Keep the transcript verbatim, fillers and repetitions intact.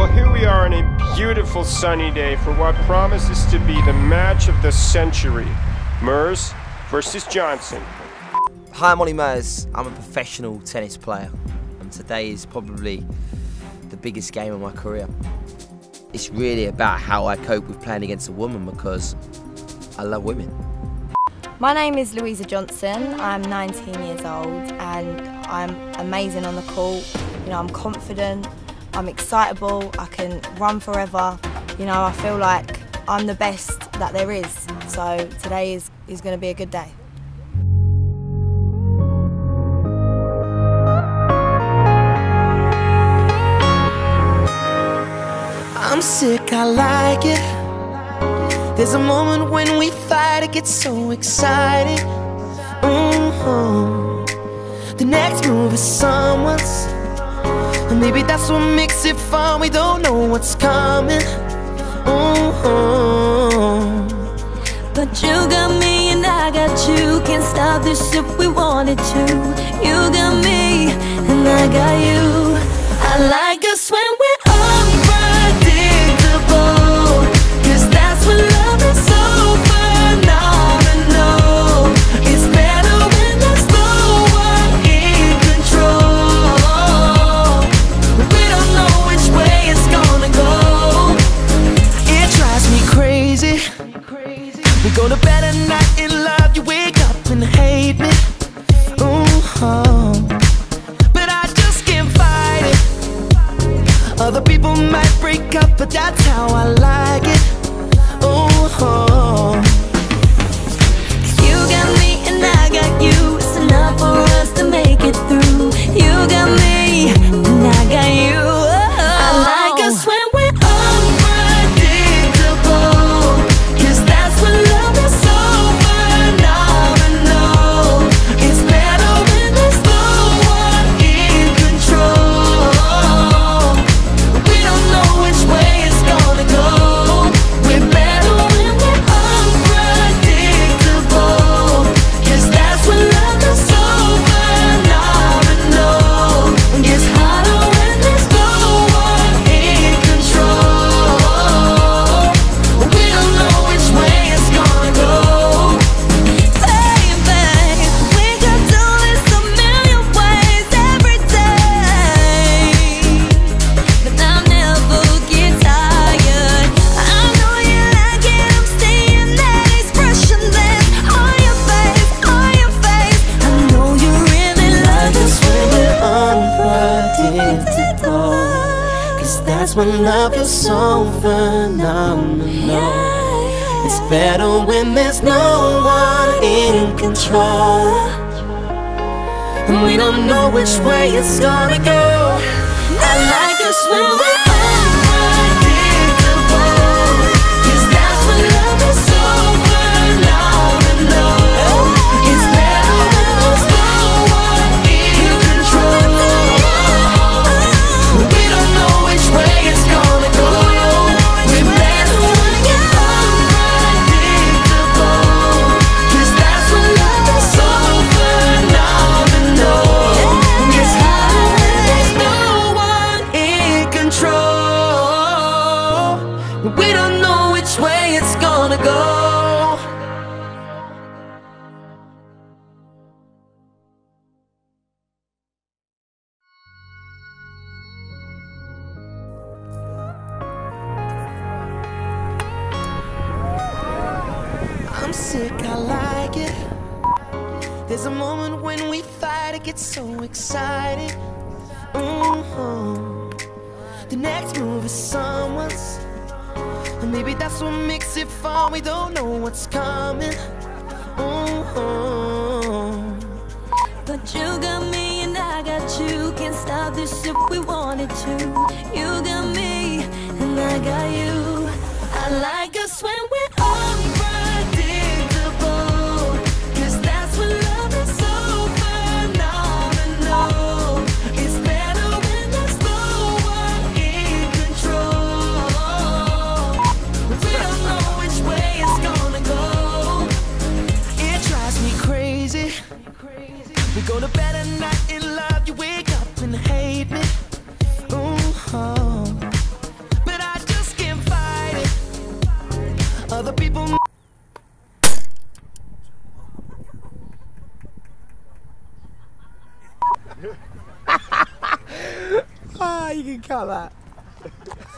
Well, here we are on a beautiful sunny day for what promises to be the match of the century. Murs versus Johnson. Hi, I'm Olly Murs. I'm a professional tennis player, and today is probably the biggest game of my career. It's really about how I cope with playing against a woman because I love women. My name is Louisa Johnson. I'm nineteen years old and I'm amazing on the court. You know, I'm confident, I'm excitable, I can run forever. You know, I feel like I'm the best that there is. So today is, is going to be a good day. I'm sick, I like it. There's a moment when we fight, it gets so exciting. Mm-hmm. The next move is someone's, and maybe that's what makes it fun. We don't know what's coming. Mm-hmm. But you got me and I got you. Can't stop this if we wanted to. You got me and I got you. I like us when we're unpredictable, 'cause that's when love is so phenomenal. It's better when there's no one in control. We don't know which way it's gonna go. It drives me crazy. We go to bed at night in love, you wake up and hate me. Ooh, but I just can't fight it. Other people might break up, but that's how I like it. Ooh, you got me and I got you. It's enough for us to make it through. You got me and I got you. I like us when we're unpredictable, 'cause that's when love is so phenomenal. It's better when there's no one in control. We don't know which way it's gonna go. We're better when we're unpredictable, 'cause that's when love is so phenomenal. It gets harder when there's no one in control. We don't know which way it's gonna go. Baby, we could do this a million ways every day, but I'll never get tired. I know you like it, I'm seeing that expression there on your face, on your face. I know you really love this when we're unpredictable, 'cause that's when love is so phenomenal. It's better when there's no one in control, and we don't know which way it's gonna go. I like us when we're unpredictable, 'cause that's when love is so phenomenal. It's better when there's no one in control. We don't know which way it's gonna go. We're better when we're unpredictable, 'cause that's when love is so phenomenal. It's harder when there's no one in control. We don't know which way it's gonna go. I'm sick, I like it. There's a moment when we fight, it gets so exciting. Mm-hmm. The next move is someone's, and maybe that's what makes it fun. We don't know what's coming. Mm-hmm. But you got me and I got you. Can't stop this if we wanted to. You got me and I got you. I like us when we're unpredictable, 'cause that's when love is so phenomenal. It's better when there's no one in control. We don't know which way it's gonna go. It drives me crazy. We go to bed at night in love, you wake up and hate me. Ooh, Ah, you can cut that.